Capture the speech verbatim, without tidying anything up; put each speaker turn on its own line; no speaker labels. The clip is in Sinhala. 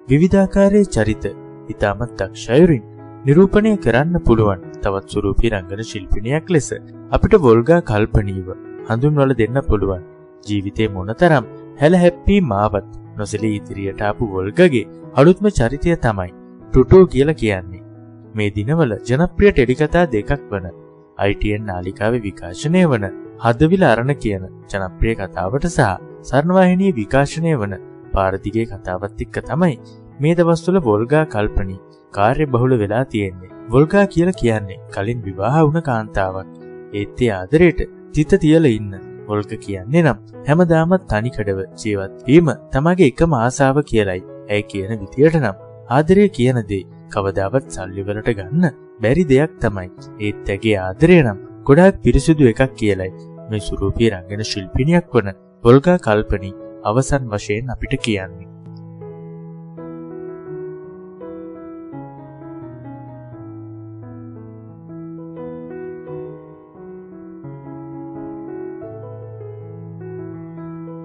විවිධාකාරයේ චරිත ඉතාමත් දක්ෂ අයුරින් නිරූපණය කරන්න පුළුවන් තවත් ස්වරූපී රංගන ශිල්පිනියක් ලෙස අපිට වොල්ගා කල්පනීව හඳුන්වලා දෙන්න පුළුවන්. ජීවිතේ මොනතරම් හැලහැප්පී මාවත් නොසලී ඉදිරියට ආපු වොල්ගාගේ අලුත්ම චරිතය තමයි ටුටෝ කියලා කියන්නේ. මේ දිනවල ජනප්‍රිය ටෙලිකතා දෙකක් වන ආයි ටී එන් නාලිකාවේ විකාශනය වන හදවිල අරණ කියන ජනප්‍රිය කතාවට සහ ස්වර්ණවාහිනියේ විකාශනය වන පාරදිගේ කතාවත් එක්ක තමයි මේ දවස්වල වොල්ගා කල්පනී කාර්යබහුල වෙලා තියෙන්නේ. වොල්ගා කියලා කියන්නේ කලින් විවාහ වුණ කාන්තාවක්. ඒත් ඒ ආදරේට තිත තියලා ඉන්න වොල්ගා කියන්නේ නම් හැමදාම තනිකඩව ජීවත් වීම තමගේ එකම ආසාව කියලයි. ඇයි කියන විදියට නම් ආදරය කියන දේ කවදාවත් සල්ලි වලට ගන්න බැරි දෙයක් තමයි. ඒත් ඇගේ ආදරය නම් ගොඩාක් පිරිසිදු එකක් කියලයි මේ ස්වරූපී රංගන ශිල්පිනියක් වන වොල්ගා කල්පනී අවසන් වශයෙන් අපිට කියන්නේ.